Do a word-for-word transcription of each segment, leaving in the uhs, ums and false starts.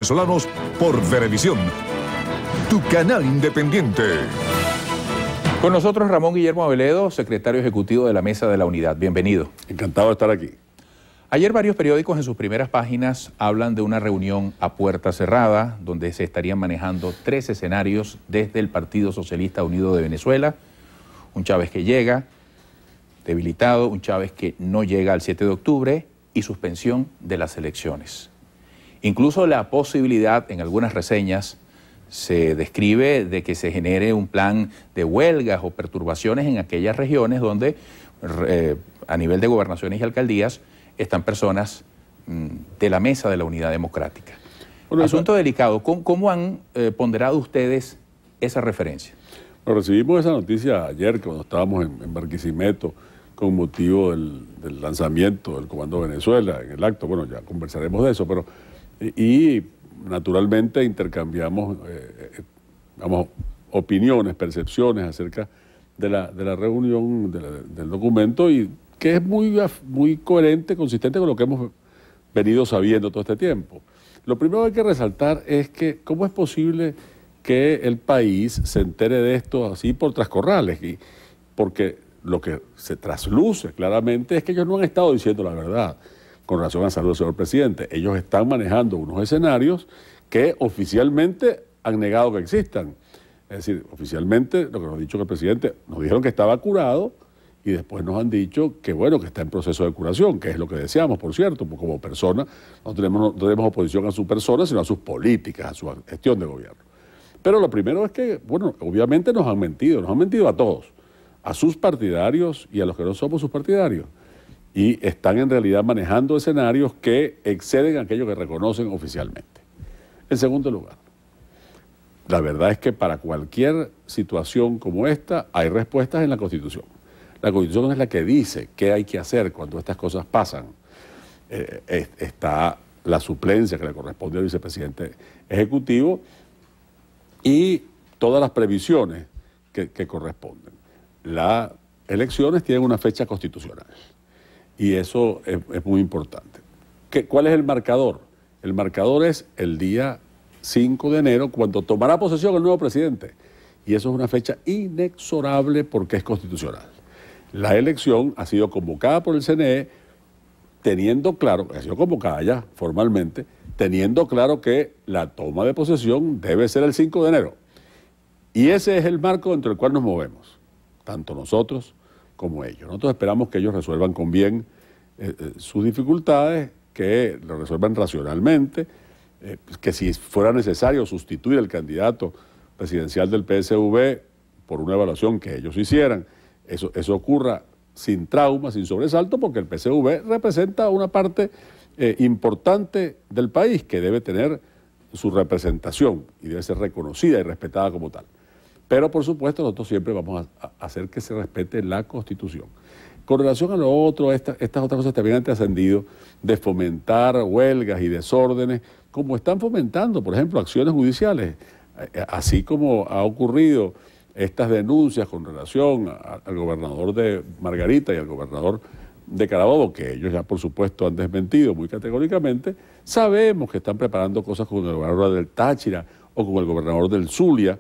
Venezolanos por Venevisión, tu canal independiente. Con nosotros Ramón Guillermo Aveledo, secretario ejecutivo de la Mesa de la Unidad. Bienvenido. Encantado de estar aquí. Ayer varios periódicos en sus primeras páginas hablan de una reunión a puerta cerrada donde se estarían manejando tres escenarios desde el Partido Socialista Unido de Venezuela. Un Chávez que llega debilitado, un Chávez que no llega al siete de octubre y suspensión de las elecciones. Incluso la posibilidad, en algunas reseñas, se describe de que se genere un plan de huelgas o perturbaciones en aquellas regiones donde eh, a nivel de gobernaciones y alcaldías están personas mmm, de la Mesa de la Unidad Democrática. Bueno, Asunto eso... delicado. ¿Cómo, cómo han eh, ponderado ustedes esa referencia? Bueno, recibimos esa noticia ayer cuando estábamos en, en Barquisimeto con motivo del, del lanzamiento del Comando Venezuela en el acto. Bueno, ya conversaremos de eso, pero y, y naturalmente intercambiamos eh, digamos, opiniones, percepciones acerca de la, de la reunión, de la, del documento, y que es muy, muy coherente, consistente con lo que hemos venido sabiendo todo este tiempo. Lo primero que hay que resaltar es que cómo es posible que el país se entere de esto así por trascorrales, y porque lo que se trasluce claramente es que ellos no han estado diciendo la verdad con relación a la salud del señor presidente. Ellos están manejando unos escenarios que oficialmente han negado que existan. Es decir, oficialmente lo que nos ha dicho que el presidente, nos dijeron que estaba curado y después nos han dicho que bueno, que está en proceso de curación, que es lo que deseamos, por cierto, porque como persona no tenemos, no tenemos oposición a su persona, sino a sus políticas, a su gestión de gobierno. Pero lo primero es que, bueno, obviamente nos han mentido, nos han mentido a todos, a sus partidarios y a los que no somos sus partidarios. Y están en realidad manejando escenarios que exceden aquello que reconocen oficialmente. En segundo lugar, la verdad es que para cualquier situación como esta hay respuestas en la Constitución. La Constitución es la que dice qué hay que hacer cuando estas cosas pasan. Eh, eh, está la suplencia que le corresponde al vicepresidente ejecutivo y todas las previsiones que, que corresponden. Las elecciones tienen una fecha constitucional y eso es, es muy importante. ¿Qué, ¿Cuál es el marcador? El marcador es el día cinco de enero, cuando tomará posesión el nuevo presidente, y eso es una fecha inexorable porque es constitucional. La elección ha sido convocada por el C N E teniendo claro, ha sido convocada ya formalmente, teniendo claro que la toma de posesión debe ser el cinco de enero. Y ese es el marco dentro del cual nos movemos, tanto nosotros como ellos. Nosotros esperamos que ellos resuelvan con bien eh, eh, sus dificultades, que lo resuelvan racionalmente, eh, que si fuera necesario sustituir al candidato presidencial del P S V por una evaluación que ellos hicieran, eso, eso ocurra sin trauma, sin sobresalto, porque el P S V representa una parte eh, importante del país que debe tener su representación y debe ser reconocida y respetada como tal. Pero, por supuesto, nosotros siempre vamos a, a hacer que se respete la Constitución. Con relación a lo otro, esta, estas otras cosas también han trascendido de fomentar huelgas y desórdenes, como están fomentando, por ejemplo, acciones judiciales, así como ha ocurrido estas denuncias con relación a, al gobernador de Margarita y al gobernador de Carabobo, que ellos ya, por supuesto, han desmentido muy categóricamente. Sabemos que están preparando cosas con el gobernador del Táchira o con el gobernador del Zulia.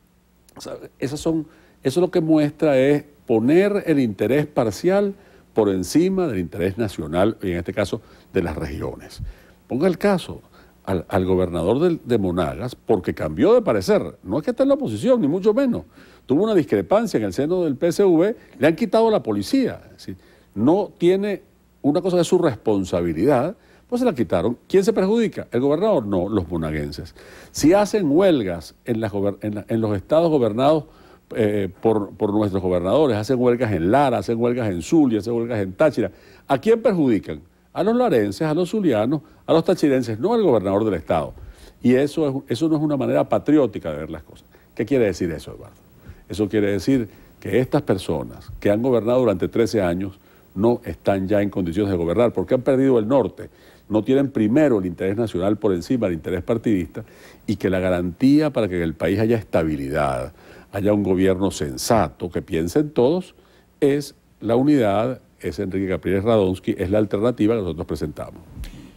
O sea, esas son, eso lo que muestra es poner el interés parcial por encima del interés nacional, y en este caso de las regiones. Ponga el caso al, al gobernador de, de Monagas, porque cambió de parecer, no es que esté en la oposición, ni mucho menos, tuvo una discrepancia en el seno del P S V, le han quitado la policía, es decir, no tiene una cosa de su responsabilidad, pues se la quitaron. ¿Quién se perjudica? ¿El gobernador? No, los monaguenses. Si hacen huelgas en, las, en, la, en los estados gobernados eh, por, por nuestros gobernadores, hacen huelgas en Lara, hacen huelgas en Zulia, hacen huelgas en Táchira, ¿a quién perjudican? A los larenses, a los zulianos, a los tachirenses, no al gobernador del estado. Y eso, es, eso no es una manera patriótica de ver las cosas. ¿Qué quiere decir eso, Eduardo? Eso quiere decir que estas personas que han gobernado durante trece años no están ya en condiciones de gobernar porque han perdido el norte, no tienen primero el interés nacional por encima del interés partidista, y que la garantía para que en el país haya estabilidad, haya un gobierno sensato, que piensen todos, es la unidad, es Enrique Capriles Radonsky, es la alternativa que nosotros presentamos.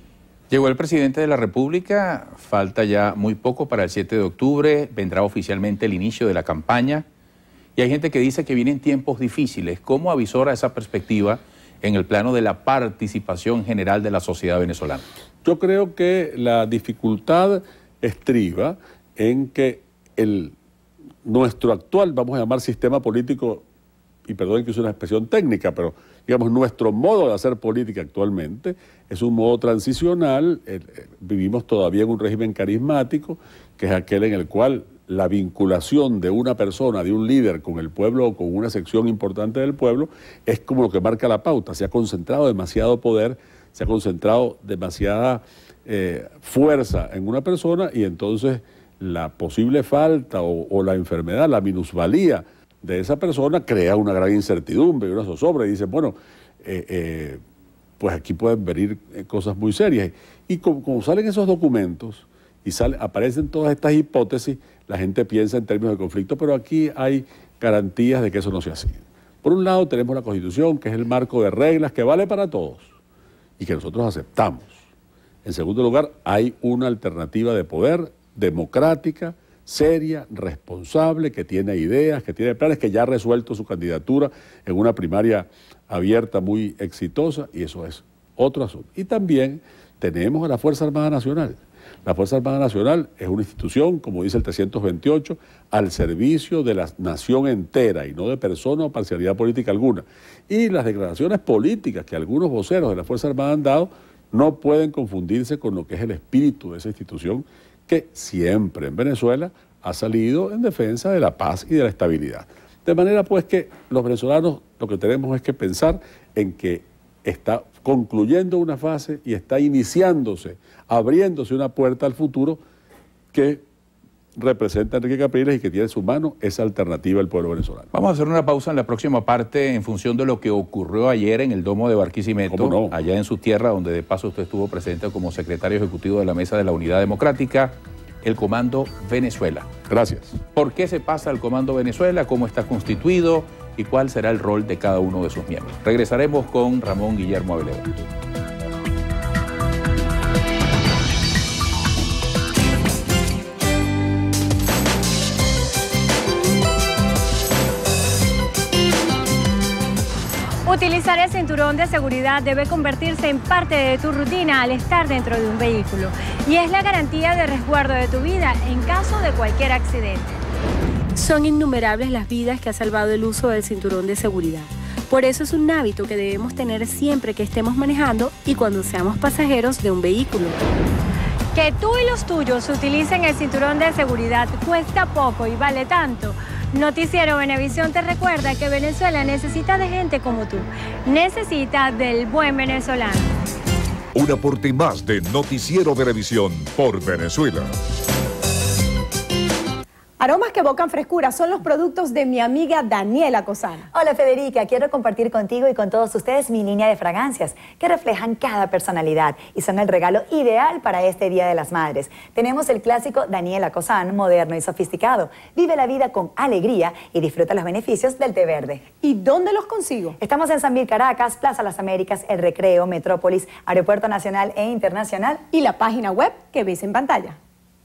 Llegó el presidente de la República, falta ya muy poco para el siete de octubre, vendrá oficialmente el inicio de la campaña y hay gente que dice que vienen tiempos difíciles. ¿Cómo avisora esa perspectiva en el plano de la participación general de la sociedad venezolana? Yo creo que la dificultad estriba en que el, nuestro actual, vamos a llamar sistema político, y perdón que use una expresión técnica, pero digamos nuestro modo de hacer política actualmente es un modo transicional. Eh, eh, vivimos todavía en un régimen carismático, que es aquel en el cual la vinculación de una persona, de un líder con el pueblo o con una sección importante del pueblo es como lo que marca la pauta. Se ha concentrado demasiado poder, se ha concentrado demasiada eh, fuerza en una persona y entonces la posible falta o, o la enfermedad, la minusvalía de esa persona crea una gran incertidumbre y una zozobra y dicen, bueno, eh, eh, pues aquí pueden venir cosas muy serias. Y como, como salen esos documentos y sale, aparecen todas estas hipótesis, la gente piensa en términos de conflicto, pero aquí hay garantías de que eso no sea así. Por un lado tenemos la Constitución, que es el marco de reglas que vale para todos y que nosotros aceptamos. En segundo lugar, hay una alternativa de poder democrática, seria, responsable, que tiene ideas, que tiene planes, que ya ha resuelto su candidatura en una primaria abierta muy exitosa, y eso es otro asunto. Y también tenemos a la Fuerza Armada Nacional. La Fuerza Armada Nacional es una institución, como dice el trescientos veintiocho, al servicio de la nación entera y no de persona o parcialidad política alguna. Y las declaraciones políticas que algunos voceros de la Fuerza Armada han dado no pueden confundirse con lo que es el espíritu de esa institución, que siempre en Venezuela ha salido en defensa de la paz y de la estabilidad. De manera pues que los venezolanos lo que tenemos es que pensar en que está concluyendo una fase y está iniciándose, abriéndose una puerta al futuro que representa a Enrique Capriles y que tiene en su mano esa alternativa al pueblo venezolano. Vamos a hacer una pausa en la próxima parte en función de lo que ocurrió ayer en el Domo de Barquisimeto, ¿Cómo no? allá en su tierra, donde de paso usted estuvo presente como secretario ejecutivo de la Mesa de la Unidad Democrática, el Comando Venezuela. Gracias. ¿Por qué se pasa al Comando Venezuela? ¿Cómo está constituido? ¿Y cuál será el rol de cada uno de sus miembros? Regresaremos con Ramón Guillermo Aveledo. Utilizar el cinturón de seguridad debe convertirse en parte de tu rutina al estar dentro de un vehículo y es la garantía de resguardo de tu vida en caso de cualquier accidente. Son innumerables las vidas que ha salvado el uso del cinturón de seguridad. Por eso es un hábito que debemos tener siempre que estemos manejando y cuando seamos pasajeros de un vehículo. Que tú y los tuyos utilicen el cinturón de seguridad cuesta poco y vale tanto. Noticiero Venevisión te recuerda que Venezuela necesita de gente como tú. Necesita del buen venezolano. Un aporte más de Noticiero Venevisión por Venezuela. Aromas que evocan frescura son los productos de mi amiga Daniela Cosana. Hola Federica, quiero compartir contigo y con todos ustedes mi línea de fragancias que reflejan cada personalidad y son el regalo ideal para este Día de las Madres. Tenemos el clásico Daniela Cosana, moderno y sofisticado. Vive la vida con alegría y disfruta los beneficios del té verde. ¿Y dónde los consigo? Estamos en San Vil, Caracas, Plaza Las Américas, El Recreo, Metrópolis, Aeropuerto Nacional e Internacional Y la página web que ves en pantalla.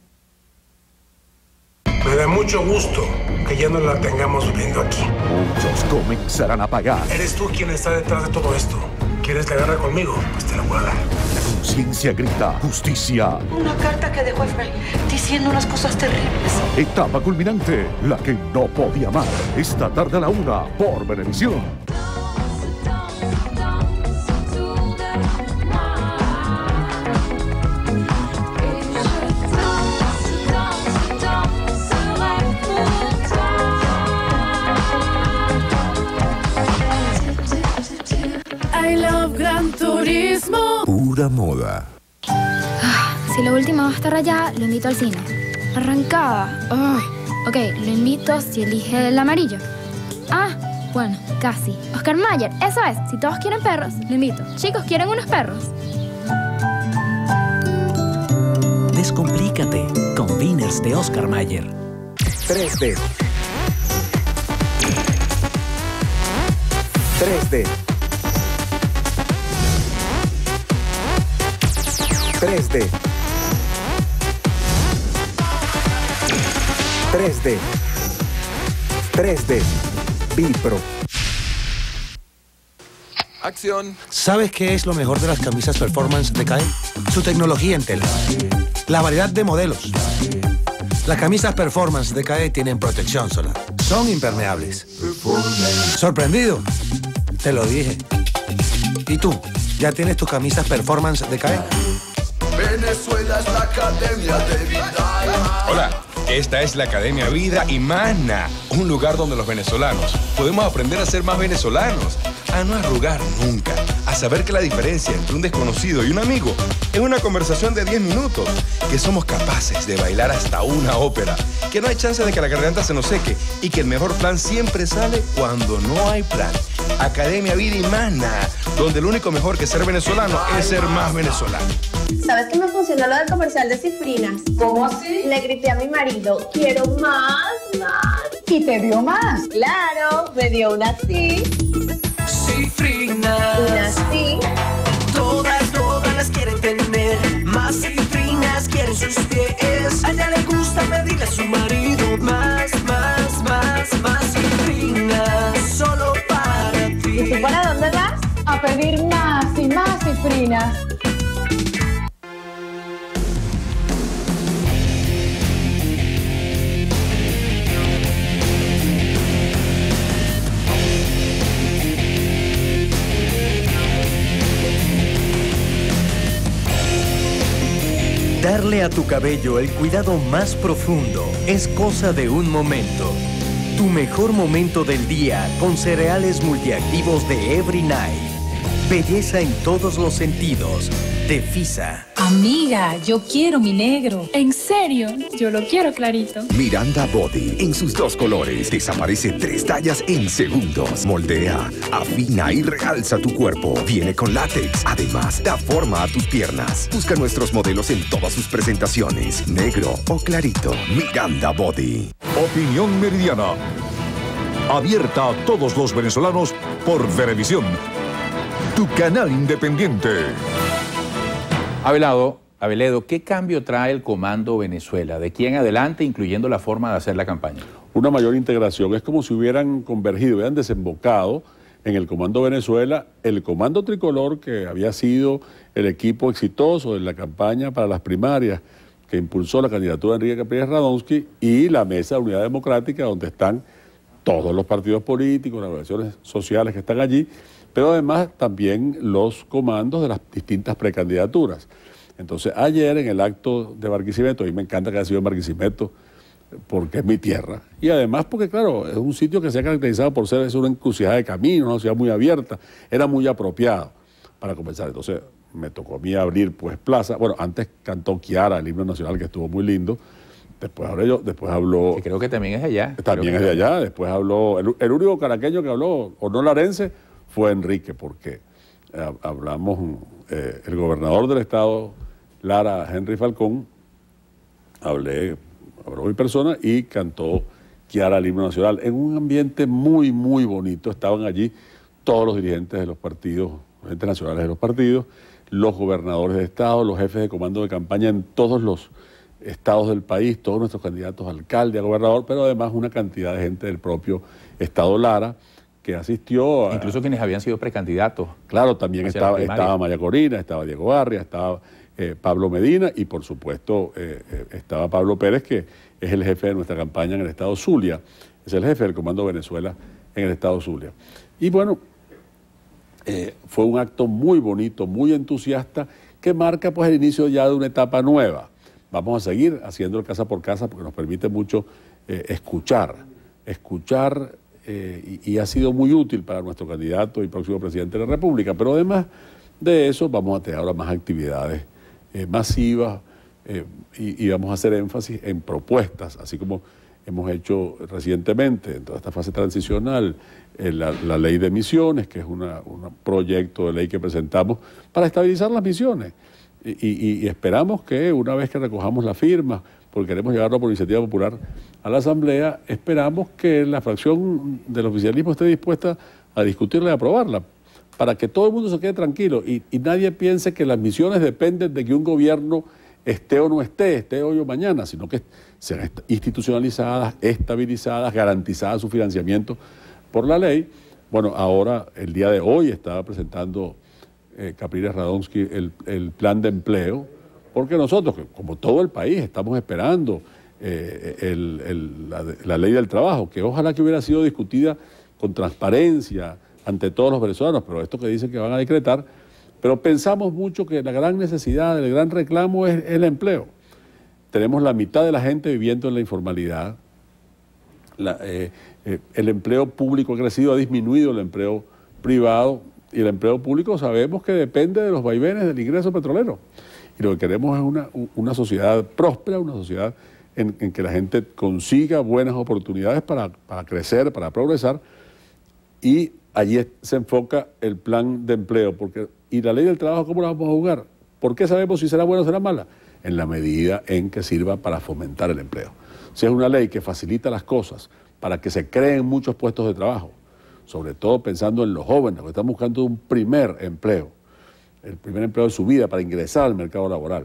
Me da mucho gusto que ya no la tengamos viviendo aquí. Muchos comenzarán a pagar. Eres tú quien está detrás de todo esto. ¿Quieres la guerra conmigo? Pues te la voy a dar. La conciencia grita justicia. Una carta que dejó Efraín diciendo unas cosas terribles. Etapa culminante, la que no podía amar. Esta tarde a la una por Venevisión. I love Gran Turismo. Pura moda. Ah, si la última va a estar allá, lo invito al cine. Arrancada. Ay. Ok, lo invito si elige el amarillo. Ah, bueno, casi. Oscar Mayer, eso es. Si todos quieren perros, lo invito. Chicos, ¿quieren unos perros? Descomplícate con Winners de Oscar Mayer. tres D. tres D. tres D. tres D. tres D. Bipro. Acción. ¿Sabes qué es lo mejor de las camisas Performance de C A E? Su tecnología en tela. La variedad de modelos. Las camisas Performance de C A E tienen protección solar. Son impermeables. ¿Sorprendido? Te lo dije. ¿Y tú? ¿Ya tienes tus camisas Performance de C A E? Venezuela es la Academia de Vida. Hola, esta es la Academia Vida y Mana, un lugar donde los venezolanos podemos aprender a ser más venezolanos, a no arrugar nunca, a saber que la diferencia entre un desconocido y un amigo es una conversación de diez minutos, que somos capaces de bailar hasta una ópera, que no hay chance de que la garganta se nos seque y que el mejor plan siempre sale cuando no hay plan. Academia Vida y Mana, donde el único mejor que ser venezolano es ser más venezolano. ¿Sabes que me funcionó lo del comercial de cifrinas? ¿Cómo así? Le grité a mi marido, quiero más, más. ¿Y te dio más? Claro, me dio una sí. Cifrinas. Una sí. Todas, todas las quieren tener. Más cifrinas quieren sus pies. A ella le gusta pedirle a su marido más, más, más, más cifrinas. Solo para ti. ¿Y tú para dónde vas? A pedir más y más cifrinas. Darle a tu cabello el cuidado más profundo es cosa de un momento. Tu mejor momento del día con cereales multiactivos de Every Night. Belleza en todos los sentidos. De Fisa. Amiga, yo quiero mi negro. ¿En serio? Yo lo quiero clarito. Miranda Body, en sus dos colores. Desaparece tres tallas en segundos. Moldea, afina y realza tu cuerpo. Viene con látex. Además, da forma a tus piernas. Busca nuestros modelos en todas sus presentaciones. Negro o clarito. Miranda Body. Opinión Meridiana. Abierta a todos los venezolanos por Venevisión. Tu canal independiente. Abelardo, Abeledo, ¿qué cambio trae el Comando Venezuela? ¿De aquí en adelante, incluyendo la forma de hacer la campaña? Una mayor integración. Es como si hubieran convergido, hubieran desembocado en el Comando Venezuela, el Comando Tricolor, que había sido el equipo exitoso de la campaña para las primarias, que impulsó la candidatura de Enrique Capriles Radonsky, y la Mesa de Unidad Democrática, donde están todos los partidos políticos, las organizaciones sociales que están allí, pero además también los comandos de las distintas precandidaturas. Entonces, ayer en el acto de Barquisimeto, y me encanta que haya sido en Barquisimeto, porque es mi tierra, y además porque, claro, es un sitio que se ha caracterizado por ser es una encrucijada de caminos, una ciudad muy abierta, era muy apropiado para comenzar. Entonces, me tocó a mí abrir, pues, plaza. Bueno, antes cantó Kiara, el himno nacional, que estuvo muy lindo. Después hablé yo, después habló... Que creo que también es de allá. También es de allá, después habló... El, el único caraqueño que habló, o no larense, fue Enrique, porque eh, hablamos, eh, el gobernador del estado, Lara Henry Falcón, hablé, habló mi persona y cantó Kiara el himno nacional en un ambiente muy, muy bonito. Estaban allí todos los dirigentes de los partidos, los dirigentes nacionales de los partidos, los gobernadores de estado, los jefes de comando de campaña en todos los estados del país, todos nuestros candidatos a alcalde, a gobernador, pero además una cantidad de gente del propio estado Lara, que asistió a... Incluso quienes habían sido precandidatos. Claro, también estaba, estaba María Corina, estaba Diego Barria, estaba eh, Pablo Medina y por supuesto eh, eh, estaba Pablo Pérez, que es el jefe de nuestra campaña en el estado Zulia, es el jefe del Comando Venezuela en el estado Zulia. Y bueno, eh, fue un acto muy bonito, muy entusiasta, que marca pues el inicio ya de una etapa nueva. Vamos a seguir haciéndolo casa por casa porque nos permite mucho eh, escuchar, escuchar... Eh, y, y ha sido muy útil para nuestro candidato y próximo presidente de la República. Pero además de eso vamos a tener ahora más actividades eh, masivas eh, y, y vamos a hacer énfasis en propuestas, así como hemos hecho recientemente en toda esta fase transicional, eh, la, la ley de misiones, que es una, un proyecto de ley que presentamos para estabilizar las misiones. Y, y, y esperamos que una vez que recojamos la firma, porque queremos llevarlo por iniciativa popular a la Asamblea, esperamos que la fracción del oficialismo esté dispuesta a discutirla y aprobarla, para que todo el mundo se quede tranquilo y, y nadie piense que las misiones dependen de que un gobierno esté o no esté, esté hoy o mañana, sino que sean institucionalizadas, estabilizadas, garantizadas su financiamiento por la ley. Bueno, ahora, el día de hoy, estaba presentando eh, Capriles Radonsky el, el plan de empleo, porque nosotros, como todo el país, estamos esperando eh, el, el, la, la ley del trabajo, que ojalá que hubiera sido discutida con transparencia ante todos los venezolanos, pero esto que dicen que van a decretar, pero pensamos mucho que la gran necesidad, el gran reclamo es el empleo. Tenemos la mitad de la gente viviendo en la informalidad, la, eh, eh, el empleo público ha crecido, ha disminuido el empleo privado, y el empleo público sabemos que depende de los vaivenes del ingreso petrolero. Y lo que queremos es una, una sociedad próspera, una sociedad en, en que la gente consiga buenas oportunidades para, para crecer, para progresar, y allí se enfoca el plan de empleo. Porque, ¿y la ley del trabajo cómo la vamos a jugar? ¿Por qué sabemos si será buena o será mala? En la medida en que sirva para fomentar el empleo. Si es una ley que facilita las cosas para que se creen muchos puestos de trabajo, sobre todo pensando en los jóvenes, que están buscando un primer empleo, el primer empleo de su vida para ingresar al mercado laboral,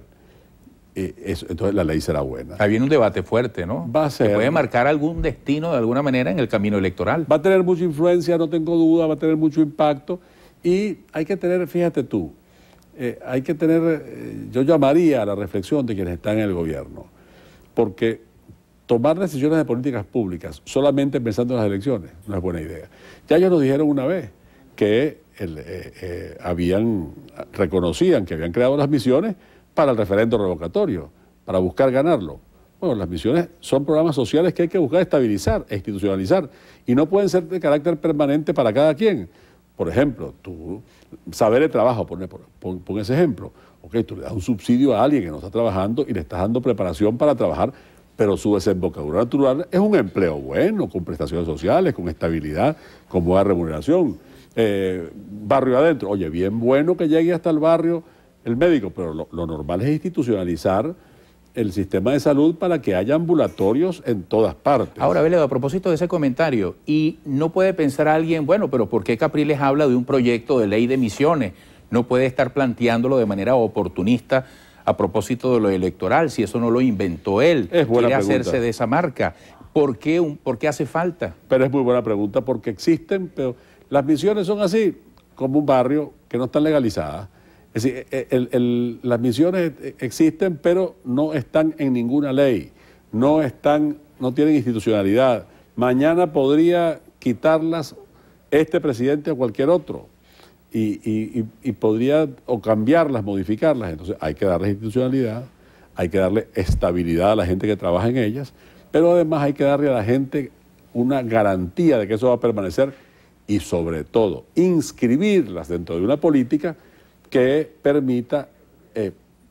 eh, eso, entonces la ley será buena. Ahí viene un debate fuerte, ¿no? Va a ser. Que puede marcar algún destino de alguna manera en el camino electoral. Va a tener mucha influencia, no tengo duda, va a tener mucho impacto, y hay que tener, fíjate tú, eh, hay que tener, eh, yo llamaría a la reflexión de quienes están en el gobierno, porque tomar decisiones de políticas públicas solamente pensando en las elecciones no es buena idea. Ya ellos nos dijeron una vez que el, eh, eh, habían, reconocían que habían creado las misiones para el referendo revocatorio, para buscar ganarlo. Bueno, las misiones son programas sociales que hay que buscar estabilizar, e institucionalizar, y no pueden ser de carácter permanente para cada quien. Por ejemplo, tú, saber el trabajo, pon, pon, pon ese ejemplo. Ok, tú le das un subsidio a alguien que no está trabajando y le estás dando preparación para trabajar, pero su desembocadura natural es un empleo bueno, con prestaciones sociales, con estabilidad, con buena remuneración. Eh, barrio adentro, oye, bien bueno que llegue hasta el barrio el médico, pero lo, lo normal es institucionalizar el sistema de salud para que haya ambulatorios en todas partes. Ahora, Veledo, a propósito de ese comentario, y no puede pensar alguien, bueno, pero ¿por qué Capriles habla de un proyecto de ley de misiones? No puede estar planteándolo de manera oportunista a propósito de lo electoral, si eso no lo inventó él, es buena quiere pregunta. hacerse de esa marca. ¿Por qué, un, ¿Por qué hace falta? Pero es muy buena pregunta, porque existen, pero las misiones son así, como un barrio que no están legalizadas. Es decir, el, el, las misiones existen, pero no están en ninguna ley, no están, no tienen institucionalidad. Mañana podría quitarlas este presidente o cualquier otro. Y, y, y podría o cambiarlas, modificarlas. Entonces hay que darles institucionalidad, hay que darle estabilidad a la gente que trabaja en ellas, pero además hay que darle a la gente una garantía de que eso va a permanecer y sobre todo inscribirlas dentro de una política que permita eh,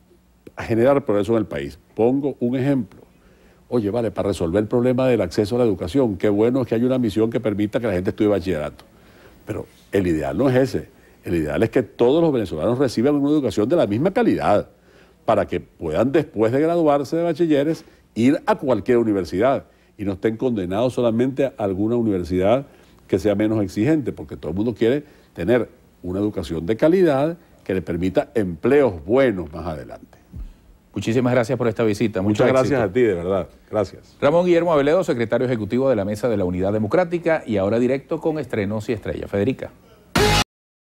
generar progreso en el país. Pongo un ejemplo. Oye, vale, para resolver el problema del acceso a la educación, qué bueno es que haya una misión que permita que la gente estudie bachillerato. Pero el ideal no es ese. El ideal es que todos los venezolanos reciban una educación de la misma calidad para que puedan, después de graduarse de bachilleres, ir a cualquier universidad y no estén condenados solamente a alguna universidad que sea menos exigente, porque todo el mundo quiere tener una educación de calidad que le permita empleos buenos más adelante. Muchísimas gracias por esta visita. Muchas gracias a ti, de verdad. Gracias. Ramón Guillermo Veledo, secretario ejecutivo de la Mesa de la Unidad Democrática, y ahora directo con Estrenos y Estrella. Federica.